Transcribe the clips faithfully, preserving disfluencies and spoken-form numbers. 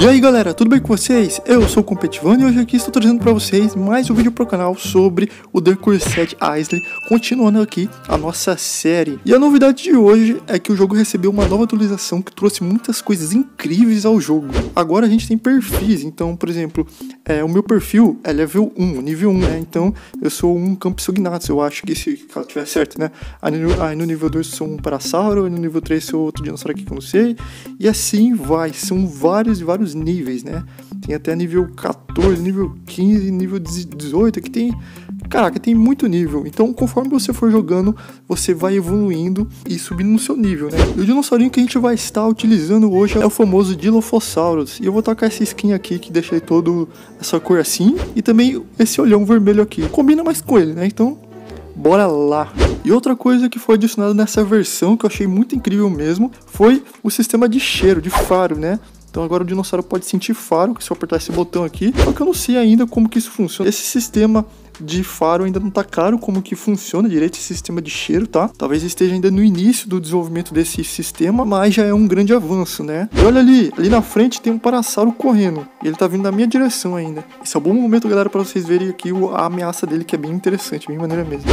E aí galera, tudo bem com vocês? Eu sou o Competivan e hoje aqui estou trazendo para vocês mais um vídeo para o canal sobre o The Cursed Isle, continuando aqui a nossa série. E a novidade de hoje é que o jogo recebeu uma nova atualização que trouxe muitas coisas incríveis ao jogo. Agora a gente tem perfis, então por exemplo, é, o meu perfil é level um, nível um, né? Então eu sou um Compsognathus, eu acho que se ela tiver certo, né? Aí no, aí no nível dois eu sou um Parasauro, no nível três sou outro dinossauro aqui que eu não sei. E assim vai, são vários e vários níveis, né? Tem até nível quatorze, nível quinze, nível dezoito, aqui tem... Caraca, tem muito nível. Então, conforme você for jogando, você vai evoluindo e subindo no seu nível, né? E o dinossaurinho que a gente vai estar utilizando hoje é o famoso Dilophosaurus. E eu vou tacar essa skin aqui, que deixa ele todo essa cor assim. E também esse olhão vermelho aqui. Combina mais com ele, né? Então, bora lá! E outra coisa que foi adicionada nessa versão, que eu achei muito incrível mesmo, foi o sistema de cheiro, de faro, né? Então agora o dinossauro pode sentir faro, se eu apertar esse botão aqui. Só que eu não sei ainda como que isso funciona. Esse sistema de faro ainda não tá claro como que funciona direito esse sistema de cheiro, tá? Talvez esteja ainda no início do desenvolvimento desse sistema, mas já é um grande avanço, né? E olha ali, ali na frente tem um Parasauro correndo. E ele tá vindo na minha direção ainda. Esse é um bom momento, galera, pra vocês verem aqui a ameaça dele, que é bem interessante, bem maneira mesmo.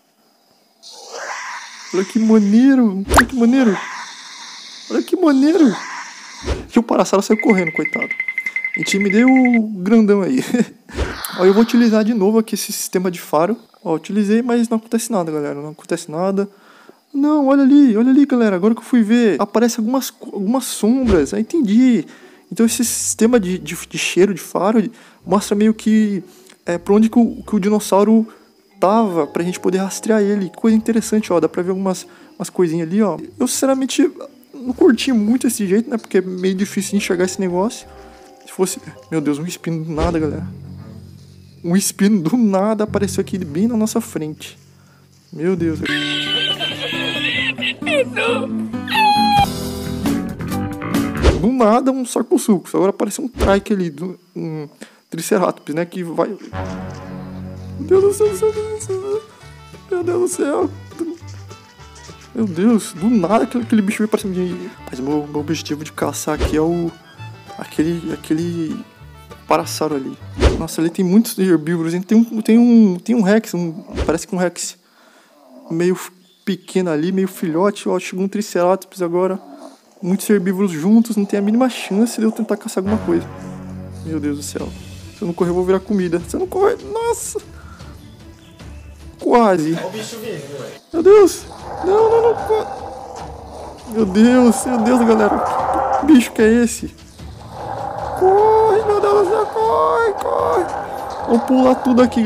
Olha que maneiro, olha que maneiro. Olha que maneiro. E o Parasauro saiu correndo, coitado. Intimidei o grandão aí. Ó, eu vou utilizar de novo aqui esse sistema de faro. Ó, utilizei, mas não acontece nada, galera. Não acontece nada. Não, olha ali, olha ali, galera. Agora que eu fui ver, aparece algumas, algumas sombras. Ah, entendi. Então esse sistema de, de, de cheiro, de faro, mostra meio que é, pra onde que o, que o dinossauro tava, pra gente poder rastrear ele. Que coisa interessante, ó. Dá pra ver algumas umas coisinhas ali, ó. Eu, sinceramente, não curti muito esse jeito, né? Porque é meio difícil de enxergar esse negócio. Se fosse... Meu Deus, um espino do nada, galera. Um espino do nada apareceu aqui bem na nossa frente. Meu Deus. Do nada, um Sarcosuchus. Agora apareceu um Trike ali, um Triceratops, né? Que vai... Meu Deus do céu, meu Deus do céu. Meu Deus, do nada aquele, aquele bicho veio pra cima de mim. Mas o meu, meu objetivo de caçar aqui é o... Aquele... Aquele... Parasauro ali. Nossa, ali tem muitos herbívoros. Tem um, tem um, tem um Rex, um, parece que um Rex meio pequeno ali, meio filhote. Ó, chegou um Triceratops agora. Muitos herbívoros juntos, não tem a mínima chance de eu tentar caçar alguma coisa. Meu Deus do céu. Se eu não correr, eu vou virar comida. Se eu não correr, nossa. Quase. Olha o bicho vindo, meu Deus. Não, não, não. Meu Deus, meu Deus, galera. Que bicho que é esse? Corre, meu Deus do céu, corre, corre. Vamos pular tudo aqui.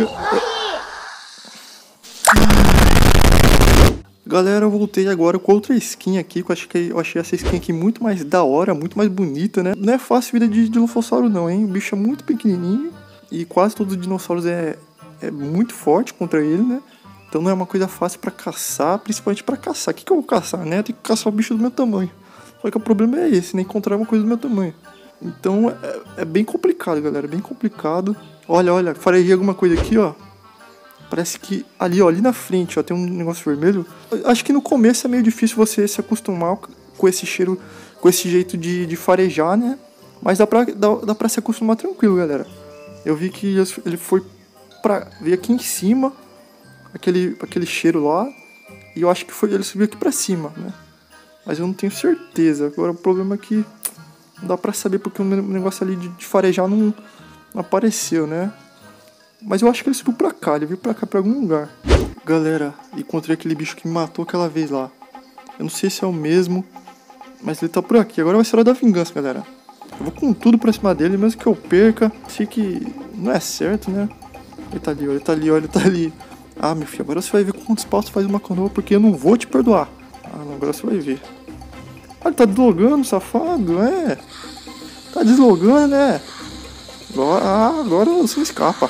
Galera, eu voltei agora com outra skin aqui, que eu acho que eu achei essa skin aqui muito mais da hora, muito mais bonita, né? Não é fácil vida de Dilophosaurus não, hein? O bicho é muito pequenininho e quase todos os dinossauros é, é muito forte contra ele, né? Então não é uma coisa fácil pra caçar, principalmente pra caçar. O que que eu vou caçar, né? Eu tenho que caçar o bicho do meu tamanho. Só que o problema é esse, né? Encontrar uma coisa do meu tamanho. Então é, é bem complicado, galera, bem complicado. Olha, olha, farejei alguma coisa aqui, ó. Parece que ali, ó, ali na frente, ó, tem um negócio vermelho. Acho que no começo é meio difícil você se acostumar com esse cheiro, com esse jeito de, de farejar, né? Mas dá pra, dá, dá pra se acostumar tranquilo, galera. Eu vi que ele foi pra... Veio aqui em cima, aquele, aquele cheiro lá. E eu acho que foi, ele subiu aqui pra cima, né? Mas eu não tenho certeza. Agora o problema é que... Não dá pra saber porque o negócio ali de, de farejar não, não apareceu, né? Mas eu acho que ele subiu pra cá, ele veio pra cá, pra algum lugar. Galera, encontrei aquele bicho que me matou aquela vez lá. Eu não sei se é o mesmo, mas ele tá por aqui. Agora vai ser hora da vingança, galera. Eu vou com tudo pra cima dele, mesmo que eu perca. Sei que não é certo, né? Ele tá ali, ó, ele tá ali, ó, ele tá ali. Ah, meu filho, agora você vai ver quantos passos faz uma canoa, porque eu não vou te perdoar. Ah, não, agora você vai ver. Ah, ele tá deslogando, safado, é. Tá deslogando, né? Agora, ah, agora você não escapa.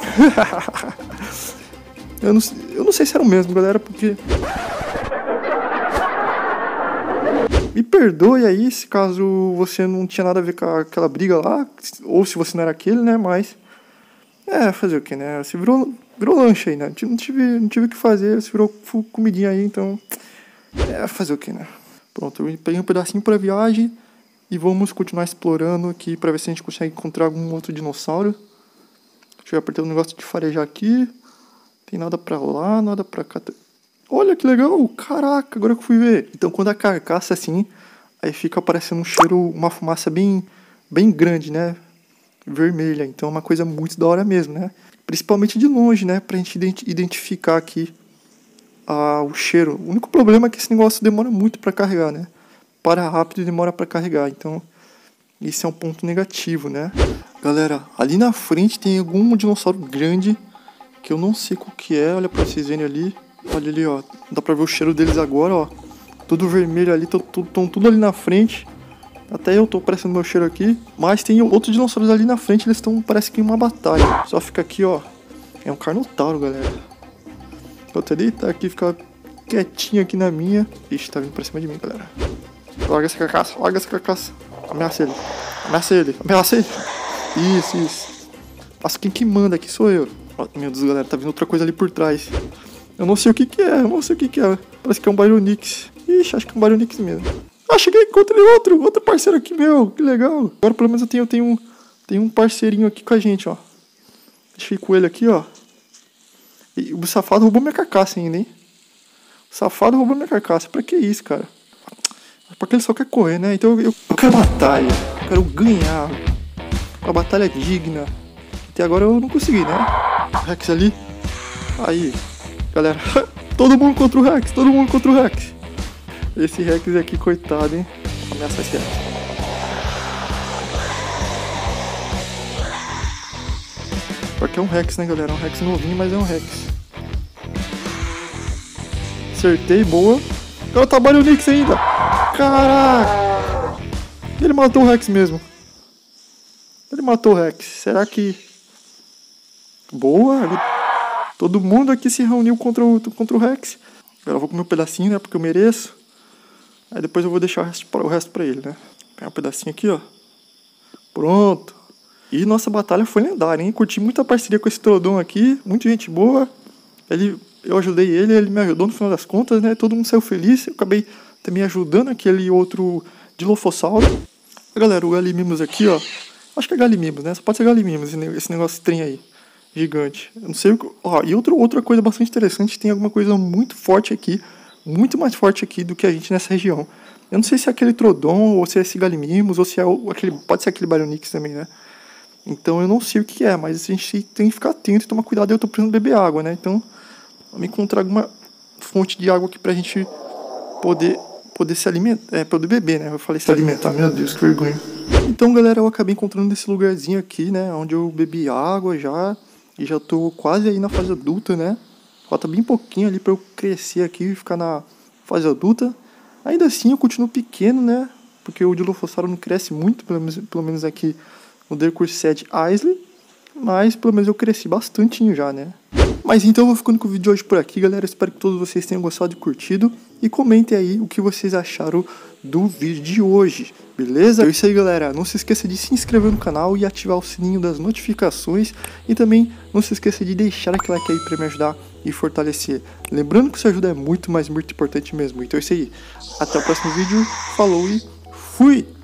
eu, não, eu não sei se era o mesmo, galera, porque... Me perdoe aí se caso você não tinha nada a ver com aquela briga lá, ou se você não era aquele, né, mas... É, fazer o que, né? Você virou, virou lanche aí, né? Não tive, não tive o que fazer, você virou comidinha aí, então... É, fazer o que, né? Pronto, eu peguei um pedacinho pra viagem E vamos continuar explorando aqui pra ver se a gente consegue encontrar algum outro dinossauro. Deixa eu apertar o negócio de farejar aqui. Tem nada pra lá, nada pra cá. Olha que legal, caraca, agora que eu fui ver. Então quando a carcaça é assim, aí fica aparecendo um cheiro, uma fumaça bem, bem grande, né? Vermelha, então é uma coisa muito da hora mesmo, né? Principalmente de longe, né? Pra gente identificar aqui ah, o cheiro. O único problema é que esse negócio demora muito pra carregar, né? Para rápido e demora pra carregar, então isso é um ponto negativo, né? Galera, ali na frente tem algum dinossauro grande que eu não sei qual que é, olha pra vocês verem ali. Olha ali, ó, dá pra ver o cheiro deles agora, ó. Tudo vermelho ali, estão tudo ali na frente. Até eu tô parecendo meu cheiro aqui. Mas tem outros dinossauros ali na frente, eles estão, parece que em uma batalha. Só fica aqui, ó. É um Carnotauro, galera. Outro ali tá aqui, fica quietinho aqui na minha. Ixi, tá vindo pra cima de mim, galera. Larga essa carcaça, larga essa carcaça. Ameaça ele, ameaça ele, ameaça ele. Isso, isso. Nossa, quem que manda aqui sou eu. Oh, meu Deus, galera, tá vindo outra coisa ali por trás. Eu não sei o que que é, eu não sei o que que é. Parece que é um Baryonyx. Ixi, acho que é um Baryonyx mesmo. Ah, cheguei, encontrei outro, outro parceiro aqui meu, que legal. Agora pelo menos eu tenho, eu tenho, um, tenho um parceirinho aqui com a gente, ó. Deixei com ele aqui, ó. E o safado roubou minha carcaça ainda, hein. O safado roubou minha carcaça, pra que isso, cara? Porque ele só quer correr, né? Então eu, eu quero batalha, eu quero ganhar. Uma batalha digna. Até agora eu não consegui, né? O Rex ali. Aí, galera. Todo mundo contra o Rex, todo mundo contra o Rex. Esse Rex aqui, coitado, hein? Vou ameaçar esse Rex. Porque é um Rex, né, galera? É um Rex novinho, mas é um Rex. Acertei, boa. Agora tá Baryonyx ainda. Caraca! Ele matou o Rex mesmo. Ele matou o Rex. Será que... Boa! Ele... Todo mundo aqui se reuniu contra o, contra o Rex. Agora eu vou comer um pedacinho, né? Porque eu mereço. Aí depois eu vou deixar o resto pra, o resto pra ele, né? Pegar um pedacinho aqui, ó. Pronto. E nossa batalha foi lendária, hein? Curti muita parceria com esse Troodon aqui. Muita gente boa. Ele... Eu ajudei ele, ele me ajudou no final das contas, né? Todo mundo saiu feliz. Eu acabei também ajudando aquele outro Dilophosaurus. Galera, o Gallimimus aqui, ó. Acho que é Gallimimus, né? Só pode ser Gallimimus, esse negócio estranho aí. Gigante. Eu não sei o que... Ó, e outro, outra coisa bastante interessante, tem alguma coisa muito forte aqui. Muito mais forte aqui do que a gente nessa região. Eu não sei se é aquele Troodon, ou se é esse Gallimimus, ou se é o, aquele... Pode ser aquele Baryonyx também, né? Então eu não sei o que é, mas a gente tem que ficar atento e tomar cuidado. Eu tô precisando beber água, né? Então... Vamos encontrar alguma fonte de água aqui pra gente poder, poder se alimentar, é, poder beber, né? Eu falei se alimentar, meu Deus, que vergonha. Então, galera, eu acabei encontrando esse lugarzinho aqui, né? Onde eu bebi água já, e já tô quase aí na fase adulta, né? Falta bem pouquinho ali pra eu crescer aqui e ficar na fase adulta. Ainda assim, eu continuo pequeno, né? Porque o Dilophosaurus não cresce muito, pelo menos, pelo menos aqui no Dercurset Isle. Mas, pelo menos, eu cresci bastantinho já, né? Mas então eu vou ficando com o vídeo de hoje por aqui, galera. Espero que todos vocês tenham gostado e curtido. E comentem aí o que vocês acharam do vídeo de hoje, beleza? É isso aí, galera. Não se esqueça de se inscrever no canal e ativar o sininho das notificações. E também não se esqueça de deixar aquele like aí pra me ajudar e fortalecer. Lembrando que sua ajuda é muito, mas muito importante mesmo. Então é isso aí. Até o próximo vídeo. Falou e fui!